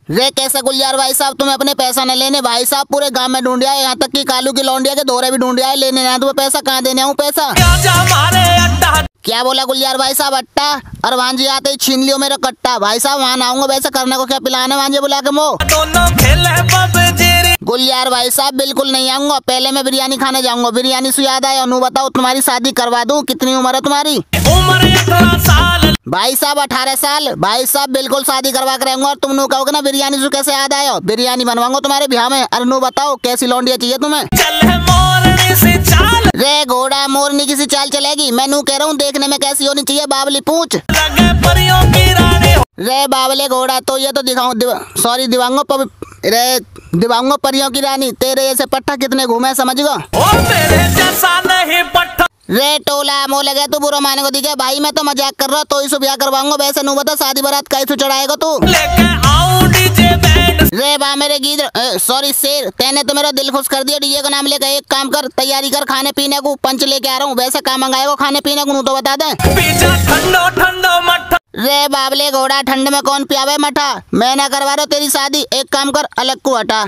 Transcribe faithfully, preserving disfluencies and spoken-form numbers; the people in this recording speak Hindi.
रे कैसे गुलजार भाई साहब, तुम्हें अपने पैसा न लेने भाई साहब पूरे गांव में ढूंढिया है, यहाँ तक कि कालू की लौंडिया के दौरे भी ढूंढिया है, लेने ना तुम्हें पैसा कहाँ देने आऊँ पैसा। क्या बोला गुलजार भाई साहब? अट्टा? और वांजी आते ही छीन लियो मेरा कट्टा। भाई साहब वहाँ आऊंगा, वैसे करने को क्या पिलाने वांजे बुला के मो। गुलजार भाई साहब बिल्कुल नहीं आऊंगा, पहले मैं बिरयानी खाने जाऊंगा। बिरयानी से याद आया, अनु बताओ तुम्हारी शादी करवा दूं? कितनी उम्र है तुम्हारी? उम्र अठारह साल। भाई साहब अठारह साल? भाई साहब बिल्कुल शादी करवा कर रहेंगे। और तुम नु कहोगे ना बिरयानी से कैसे याद आया, बिरयानी बनवाऊंगा तुम्हारे ब्याह में। और नु बताओ कैसी लौंडिया चाहिए तुम्हें? रे घोड़ा मोरनी की सी चाल चलेगी? मैं नू कह रहा हूँ देखने में कैसी होनी चाहिए, बावली पूछ। रे बावले घोड़ा तो ये तो दिखाऊं दिवा, सॉरी दिवांगो पब, रे दिवांगो परियों की रानी। तेरे ऐसे पट्टा कितने घूमे समझ गो। रे टोला मो लगे तू बुरा माने को दिखे। भाई मैं तो मजाक कर रहा, तो इसे ब्याह करवाऊंगा। वैसे नू बता शादी बारात कैसे चढ़ाएगा तू? रे बा मेरे गीत, सॉरी शेर, तेने तो मेरा दिल खुश कर दिया। डीजे का नाम लेकर एक काम कर, तैयारी कर खाने पीने को, पंच लेके आ रहा हूँ। वैसे काम मंगाएगा खाने पीने को तो बता दे। रे बाबले घोड़ा ठंड में कौन पियावे मठा? मैं ना करवा रहा तेरी शादी, एक काम कर अलग को हटा।